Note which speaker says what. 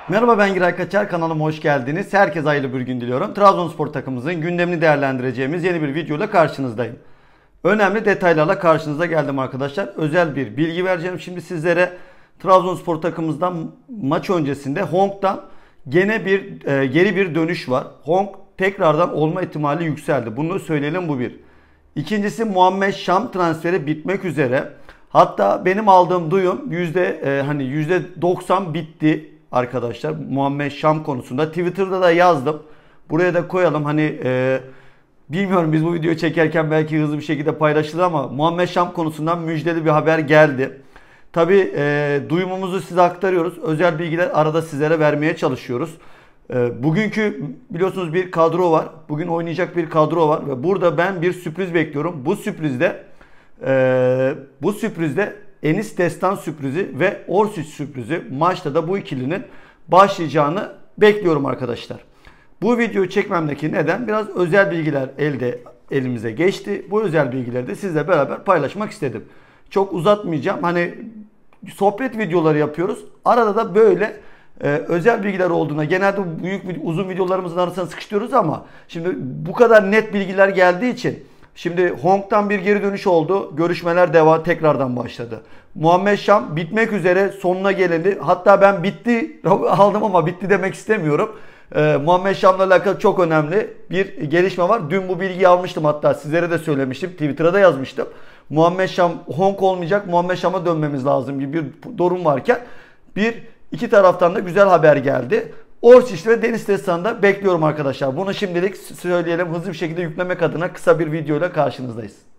Speaker 1: Merhaba, ben Giray Kaçar, kanalıma hoş geldiniz. Herkese hayırlı bir gün diliyorum. Trabzonspor takımımızın gündemini değerlendireceğimiz yeni bir videoyla karşınızdayım. Önemli detaylarla karşınıza geldim arkadaşlar. Özel bir bilgi vereceğim şimdi sizlere. Trabzonspor takımımızdan maç öncesinde Hong'dan geri bir dönüş var. Hong tekrardan olma ihtimali yükseldi. Bunu söyleyelim, bu bir. İkincisi, Muhammed Şam transferi bitmek üzere. Hatta benim aldığım duyum %90 bitti arkadaşlar Muhammed Şam konusunda. Twitter'da da yazdım. Buraya da koyalım. Bilmiyorum, biz bu videoyu çekerken belki hızlı bir şekilde paylaşılır ama Muhammed Şam konusundan müjdeli bir haber geldi. Tabi duyumumuzu size aktarıyoruz. Özel bilgiler arada sizlere vermeye çalışıyoruz. Bugünkü biliyorsunuz bir kadro var. Bugün oynayacak bir kadro var ve burada ben bir sürpriz bekliyorum. Bu sürprizde Enis Destan sürprizi ve Orsic sürprizi, maçta da bu ikilinin başlayacağını bekliyorum arkadaşlar. Bu videoyu çekmemdeki neden, biraz özel bilgiler elimize geçti. Bu özel bilgileri de sizle beraber paylaşmak istedim. Çok uzatmayacağım. Sohbet videoları yapıyoruz. Arada da böyle özel bilgiler olduğuna, genelde uzun videolarımızın arasına sıkıştırıyoruz ama şimdi bu kadar net bilgiler geldiği için, şimdi Hong'dan bir geri dönüş oldu. Görüşmeler tekrardan başladı. Muhammed Şam bitmek üzere, sonuna gelindi. Hatta ben bitti aldım ama bitti demek istemiyorum. Muhammed Şam'la alakalı çok önemli bir gelişme var. Dün bu bilgiyi almıştım, hatta sizlere de söylemiştim. Twitter'a da yazmıştım. Muhammed Şam Hong olmayacak, Muhammed Şam'a dönmemiz lazım gibi bir durum varken iki taraftan da güzel haber geldi. Orsic ve Enis Destan'ı da bekliyorum arkadaşlar. Bunu şimdilik söyleyelim, hızlı bir şekilde yüklemek adına kısa bir videoyla karşınızdayız.